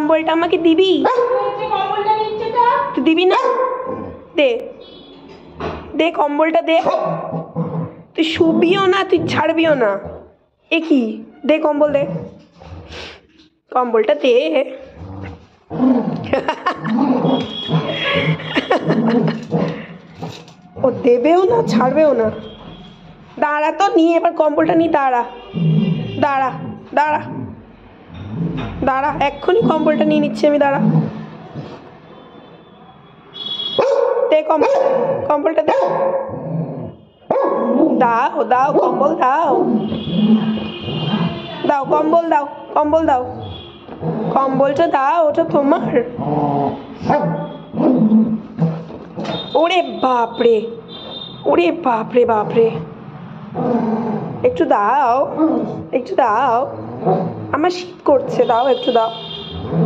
কম্বলটা আমাকে দিবি? তুই দিবি না? দে দে কম্বলটা দে। তুই শুবিও না, তুই ছাড়বিও না। এ কি? দে কম্বল দে, কম্বলটা দে। ও দেবেও না ছাড়বেও না। দাঁড়া তো, নিয়ে এবার কম্বলটা নিয়ে দাঁড়া দাঁড়া দাঁড়া দাঁড়া, এক্ষুনি কম্বলটা নিয়ে নিচ্ছি আমি, দাঁড়া। দে কম্বল, কম্বলটা দে। দাও দাও কম্বল দাও, দাও কম্বল দাও, কম্বল দাও, কম্বলটা দাও, ওটা তোমার। ওরে বাপরে, ওরে বাপরে বাপরে, একটু দাও, একটু দাও, আমার শীত করছে, দাও একটু দাও।